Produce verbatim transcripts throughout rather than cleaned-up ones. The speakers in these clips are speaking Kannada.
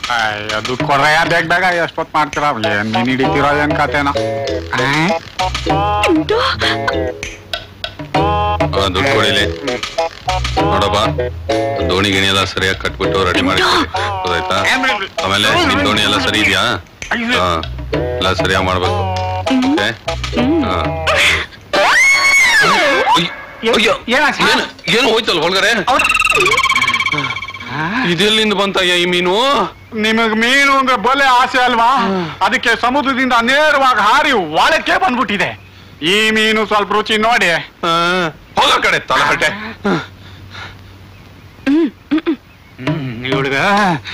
ದುಡ್ಡು ಕೊಡ್ರಯ್ಯ ಬೇಗ ಬೇಗ ಎಷ್ಟೊತ್ತು ಮಾಡ್ತೀರ ಏನ್ ಮೀನ್ ಹಿಡಿತೀರೋ ಏನ್ ಕತೆನ ದುಡ್ಡು ಕೊಡಿಲಿ ನೋಡಪ್ಪ ದೋಣಿ ಗಿಣಿ ಎಲ್ಲ ಸರಿಯಾಗಿ ಕಟ್ಬಿಟ್ಟು ರೆಡಿ ಮಾಡಿ ಗೊತ್ತಾಯ್ತಾ ಆಮೇಲೆ ನಿಮ್ ದೋಣಿ ಎಲ್ಲ ಸರಿ ಇದೆಯಾ ಹಾ ಎಲ್ಲ ಸರಿಯಾಗಿ ಮಾಡ್ಬೇಕು ಏನು ಹೋಯ್ತಲ್ಲ ಒಳಗಡೆ ಇದೆಲ್ಲಿಂದ ಬಂತಯ್ಯ ಈ ಮೀನು ನಿಮಗ್ ಮೀನು ಅಂದ್ರೆ ಬಲೆ ಆಸೆ ಅಲ್ವಾ ಅದಕ್ಕೆ ಸಮುದ್ರದಿಂದ ನೇರವಾಗಿ ಹಾರಿ ಒಳಕ್ಕೆ ಬಂದ್ಬಿಟ್ಟಿದೆ ಈ ಮೀನು ಸ್ವಲ್ಪ ರುಚಿ ನೋಡಿ ಹೋಗ ಕಡೆ ತಲಹಟೆ ಹುಡುಗ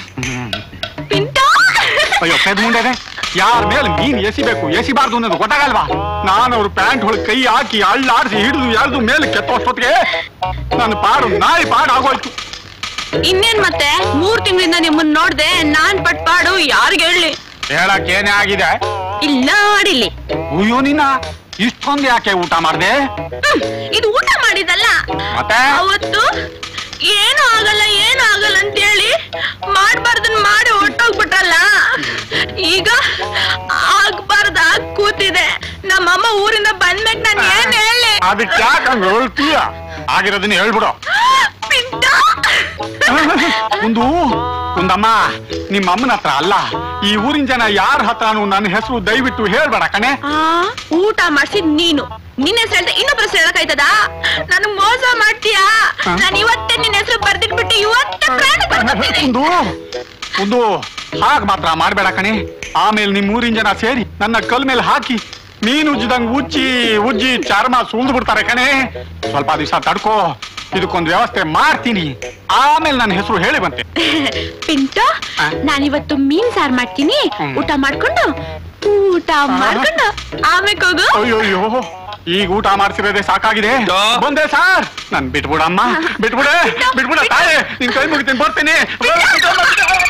ಅಯ್ಯೋ ಪೆದ್ ಮುಂಡೆ ಯಾರ ಮೇಲೆ ಮೀನ್ ಎಸಿಬೇಕು ಎಸಿಬಾರ್ದು ಅನ್ನೋದು ಗೊತ್ತಾಗಲ್ವಾ ನಾನು ಅವ್ರ ಪ್ಯಾಂಟ್ ಒಳಗೆ ಕೈ ಹಾಕಿ ಅಳ್ಳಾಡಿಸಿ ಹಿಡಿದು ಎಳ್ದು ಮೇಲೆ ಕೆತ್ತೋಷ್ಟೊತ್ತಿಗೆ ನನ್ನ ಪಾಡು ನಾಯಿ ಪಾಡು ಆಗೋಯ್ತು ಇನ್ನೇನ್ ಮತ್ತೆ ಮೂರ್ ತಿಂಗಳಿಂದ ನಿಮ್ಮನ್ನ ನೋಡ್ದೆ ನಾನ್ ಪಟ್ ಪಾಡು ಯಾರಿಗೆ ಹೇಳಿ ಹೇಳಕ್ ಏನೇ ಆಗಿದೆ ಇಲ್ಲ ಮಾಡಿಲ್ಲಿ ಅಯ್ಯೋ ನಿನ್ನ ಇಷ್ಟೊಂದು ಯಾಕೆ ಊಟ ಮಾಡ್ದೆ ಇದು ಊಟ ಮಾಡಿದಲ್ಲ ಮತ್ತೆ ಅವತ್ತು ಏನು ಆಗಲ್ಲ ಏನು ಆಗಲ್ಲ ಅಂತ ಹೇಳಿ ಮಾಡ್ಬಾರ್ದನ್ ಮಾಡಿ ಹೊಟ್ಟೋಗ್ಬಿಟ್ರಲ್ಲ ಈಗ ಆಗ್ಬಾರ್ದ ಕೂತಿದೆ ನಮ್ಮಮ್ಮ ಊರಿಂದ ಬಂದ್ಮೇಲೆ ನಾನು ಏನ್ ಹೇಳಿ ಅದಕ್ಕೆ ಯಾಕಂದ್ರೆ ಹೇಳ್ತೀಯ ಆಗಿರೋದನ್ನ ಹೇಳ್ಬಿಡು ಒಂದು ಒಂದಮ್ಮ ನಿಮ್ಮ ಅಮ್ಮನ ಹತ್ರ ಅಲ್ಲ ಈ ಊರಿನ ಜನ ಯಾರ ಹತ್ರನು ನನ್ನ ಹೆಸರು ದಯವಿಟ್ಟು ಹೇಳ್ಬೇಡ ಕಣೆ ಊಟ ಮಾಡ್ಸಿದ್ ನೀನು ನಿನ್ನ ಹೆಸರು ಹೇಳ್ದೆ ಇನ್ನೊಬ್ಬರ ಹೆಸರು ಹೇಳಕ್ಕಾಯ್ತದ ನನಗ್ ಮೋಸ ಮಾಡ್ತೀಯಾ ನಾನು ಇವತ್ತೇ ನಿನ್ನ ಹೆಸರು ಬರ್ದಿಟ್ಬಿಟ್ಟು ಇವತ್ತೇ ಒಂದು ಒಂದು ಹಾಗ ಮಾತ್ರ ಮಾಡ್ಬೇಡ ಕಣೆ ಆಮೇಲೆ ನಿಮ್ ಊರಿನ ಜನ ಸೇರಿ ನನ್ನ ಕಲ್ ಮೇಲೆ ಹಾಕಿ ಮೀನು ಉಜ್ಜಿದಂಗ್ ಉಜ್ಜಿ ಉಜ್ಜಿ ಚರ್ಮ ಸುಳ್ದು ಬಿಡ್ತಾರೆ ಕಣೆ ಸ್ವಲ್ಪ ದಿವಸ ತಡ್ಕೋ ಇದಕ್ಕೊಂದು ವ್ಯವಸ್ಥೆ ಮಾಡ್ತೀನಿ ಆಮೇಲೆ ನನ್ನ ಹೆಸರು ಹೇಳಿ ಬಂತೆ ಪಿಂಟು ನಾನಿವತ್ತು ಮೀನ್ ಸಾರು ಮಾಡ್ತೀನಿ ಊಟ ಮಾಡ್ಕೊಂಡು ಊಟ ಮಾಡ್ಕೊಂಡು ಆಮೇಲೆ ಹೋಗು ಅಯ್ಯೋಯ್ಯೋ ಈಗ ಊಟ ಮಾಡ್ಸಿರೋದೇ ಸಾಕಾಗಿದೆ ಬಂದೆ ಸಾರ್ ನನ್ ಬಿಟ್ಬಿಡಮ್ಮ ಬಿಟ್ಬಿಡೆ ಬಿಟ್ಬಿಡ ತಾಯಿ ನಿನ್ ಕೈ ಮುಗಿತೀನಿ ಬರ್ತೀನಿ